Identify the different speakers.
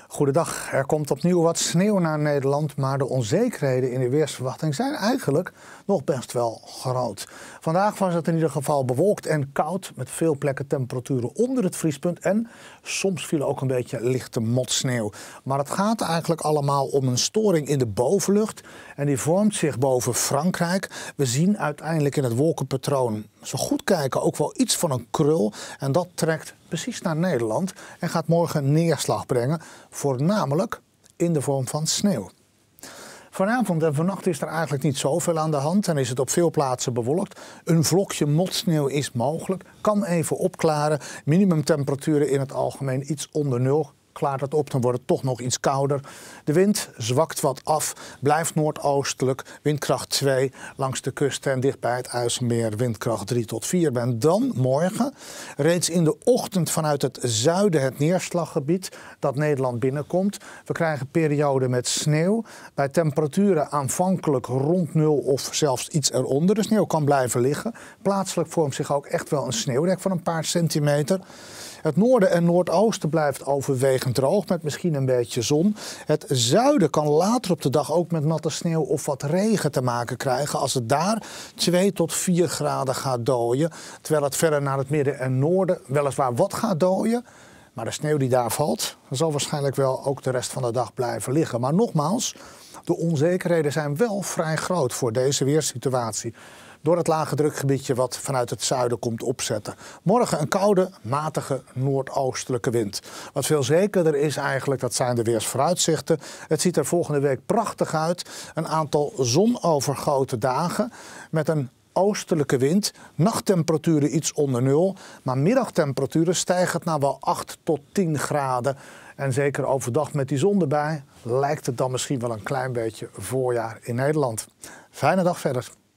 Speaker 1: Goedendag. Er komt opnieuw wat sneeuw naar Nederland, maar de onzekerheden in de weersverwachting zijn eigenlijk nog best wel groot. Vandaag was het in ieder geval bewolkt en koud, met veel plekken temperaturen onder het vriespunt en soms viel ook een beetje lichte motsneeuw. Maar het gaat eigenlijk allemaal om een storing in de bovenlucht en die vormt zich boven Frankrijk. We zien uiteindelijk in het wolkenpatroon, als we goed kijken, ook wel iets van een krul en dat trekt precies naar Nederland en gaat morgen neerslag brengen, voornamelijk in de vorm van sneeuw. Vanavond en vannacht is er eigenlijk niet zoveel aan de hand en is het op veel plaatsen bewolkt. Een vlokje motsneeuw is mogelijk, kan even opklaren. Minimumtemperaturen in het algemeen iets onder nul. Klaart het op, dan wordt het toch nog iets kouder. De wind zwakt wat af, blijft noordoostelijk, windkracht 2 langs de kust en dicht bij het IJsselmeer, windkracht 3 tot 4. En dan morgen, reeds in de ochtend vanuit het zuiden het neerslaggebied dat Nederland binnenkomt. We krijgen perioden met sneeuw, bij temperaturen aanvankelijk rond 0 of zelfs iets eronder. De sneeuw kan blijven liggen. Plaatselijk vormt zich ook echt wel een sneeuwdek van een paar centimeter. Het noorden en noordoosten blijft overwegend droog met misschien een beetje zon. Het zuiden kan later op de dag ook met natte sneeuw of wat regen te maken krijgen als het daar 2 tot 4 graden gaat dooien. Terwijl het verder naar het midden en noorden weliswaar wat gaat dooien. Maar de sneeuw die daar valt, zal waarschijnlijk wel ook de rest van de dag blijven liggen. Maar nogmaals, de onzekerheden zijn wel vrij groot voor deze weersituatie. Door het lage drukgebiedje wat vanuit het zuiden komt opzetten. Morgen een koude, matige noordoostelijke wind. Wat veel zekerder is eigenlijk, dat zijn de weersvooruitzichten. Het ziet er volgende week prachtig uit. Een aantal zonovergoten dagen met een oostelijke wind. Nachttemperaturen iets onder nul. Maar middagtemperaturen stijgen naar wel 8 tot 10 graden. En zeker overdag met die zon erbij lijkt het dan misschien wel een klein beetje voorjaar in Nederland. Fijne dag verder.